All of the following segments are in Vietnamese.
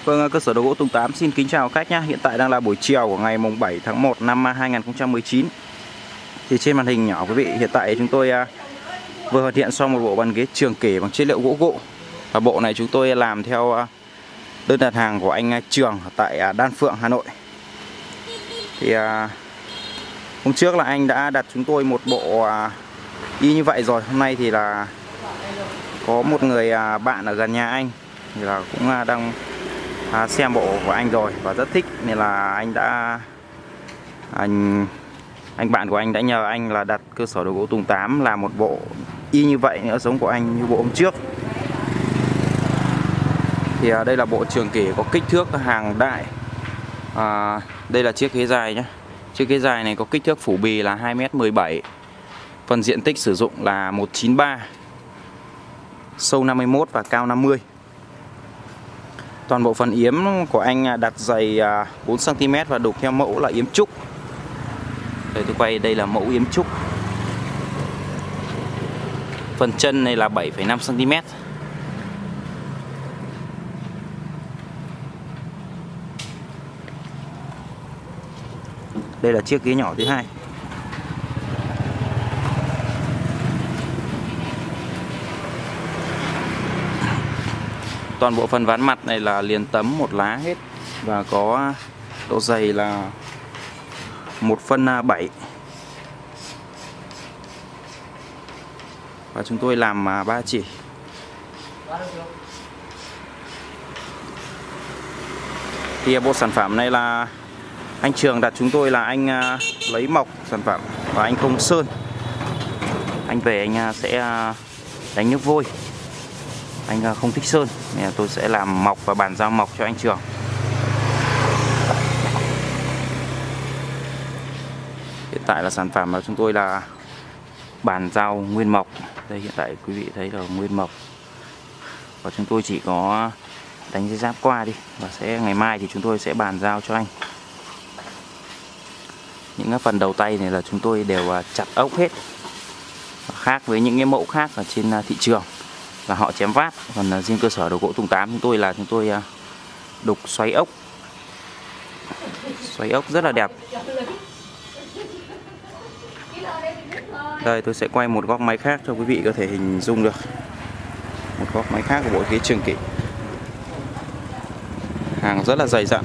Vâng, cơ sở đồ gỗ Tùng 8 xin kính chào khách nhé. Hiện tại đang là buổi chiều của ngày mùng 7 tháng 1 năm 2019. Thì trên màn hình nhỏ quý vị, hiện tại chúng tôi vừa hoàn thiện xong một bộ bàn ghế trường kỷ bằng chất liệu gỗ gỗ. Và bộ này chúng tôi làm theo đơn đặt hàng của anh Trường tại Đan Phượng, Hà Nội. Thì hôm trước là anh đã đặt chúng tôi một bộ y như vậy rồi. Hôm nay thì là có một người bạn ở gần nhà anh thì là cũng đang xem bộ của anh rồi và rất thích, nên là anh bạn của anh đã nhờ anh là đặt cơ sở đồ gỗ Tùng 8 làm một bộ y như vậy nữa, giống của anh như bộ hôm trước. Thì đây là bộ trường kỷ có kích thước hàng đại. Đây là chiếc ghế dài nhé. Chiếc ghế dài này có kích thước phủ bì là 2m17. Phần diện tích sử dụng là 193, sâu 51 và cao 50. Toàn bộ phần yếm của anh đặt dày 4cm và đục theo mẫu là yếm trúc. Đây tôi quay, đây là mẫu yếm trúc. Phần chân này là 7,5cm. Đây là chiếc ghế nhỏ thứ hai. Toàn bộ phần ván mặt này là liền tấm một lá hết và có độ dày là 1/7. Và chúng tôi làm 3 chỉ. Thì bộ sản phẩm này là anh Trường đặt chúng tôi là anh lấy mộc sản phẩm và anh không sơn. Anh về anh sẽ đánh nước vôi. Anh không thích sơn nên tôi sẽ làm mộc và bàn giao mộc cho anh Trường. Hiện tại là sản phẩm mà chúng tôi là bàn giao nguyên mộc. Đây hiện tại quý vị thấy là nguyên mộc. Và chúng tôi chỉ có đánh giấy giáp qua đi. Và ngày mai thì chúng tôi sẽ bàn giao cho anh. Những phần đầu tay này là chúng tôi đều chặt ốc hết. Khác với những cái mẫu khác ở trên thị trường là họ chém vát. Còn riêng cơ sở đồ gỗ Tùng 8 chúng tôi đục xoáy ốc. Xoáy ốc rất là đẹp. Đây tôi sẽ quay một góc máy khác cho quý vị có thể hình dung được. Một góc máy khác của bộ ghế trường kỷ. Hàng rất là dày dặn.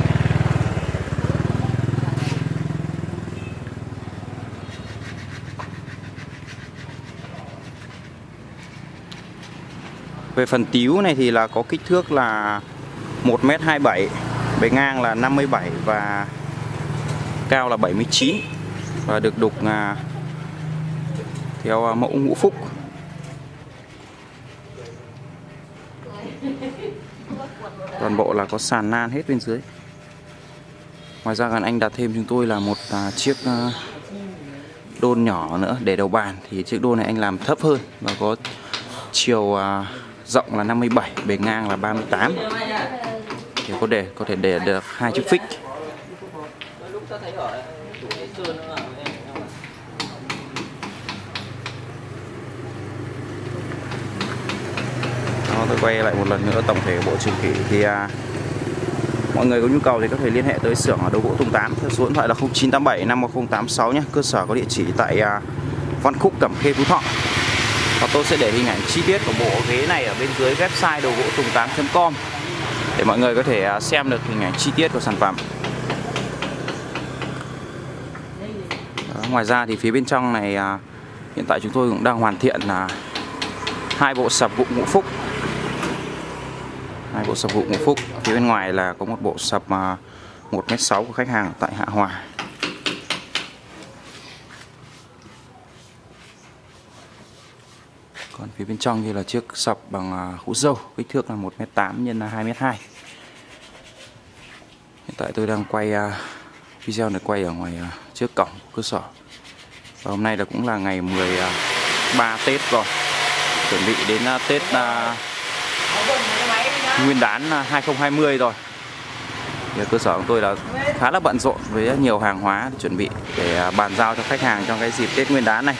Về phần tíu này thì là có kích thước là 1m27, bề ngang là 57 và cao là 79 và được đục theo mẫu ngũ phúc. Toàn bộ là có sàn nan hết bên dưới. Ngoài ra còn anh đặt thêm chúng tôi là một chiếc đôn nhỏ nữa để đầu bàn. Thì chiếc đôn này anh làm thấp hơn và có chiều rộng là 57, bề ngang là 38. Thì có thể để được 2 chiếc phích. Đó, tôi quay lại một lần nữa tổng thể bộ trường kỷ. Thì mọi người có nhu cầu thì có thể liên hệ tới xưởng ở đồ gỗ Tùng 8 theo số điện thoại là 0987 51086 nhé. Cơ sở có địa chỉ tại Văn Khúc, Cẩm Khê, Phú Thọ. Và tôi sẽ để hình ảnh chi tiết của bộ ghế này ở bên dưới website đồ gỗ Tùng 8.com để mọi người có thể xem được hình ảnh chi tiết của sản phẩm. Đó, ngoài ra thì phía bên trong này hiện tại chúng tôi cũng đang hoàn thiện là 2 bộ sập gụ ngũ phúc. 2 bộ sập gụ ngũ phúc. Phía bên ngoài là có một bộ sập 1m6 của khách hàng tại Hạ Hòa. Còn phía bên trong như là chiếc sập bằng hũ dâu, kích thước là 1m8 x 2m2. Hiện tại tôi đang quay video này quay ở ngoài trước cổng của cơ sở. Và hôm nay là cũng là ngày 13 Tết rồi. Chuẩn bị đến Tết Nguyên đán 2020 rồi. Thì cơ sở của tôi là khá là bận rộn với nhiều hàng hóa để chuẩn bị để bàn giao cho khách hàng trong cái dịp Tết Nguyên đán này.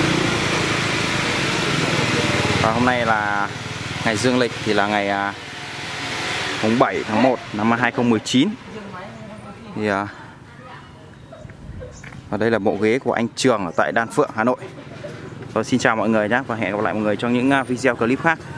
Và hôm nay là ngày dương lịch thì là ngày mùng 7 tháng 1 năm 2019. Thì và đây là bộ ghế của anh Trường ở tại Đan Phượng, Hà Nội. Rồi, xin chào mọi người nhé và hẹn gặp lại mọi người trong những video clip khác.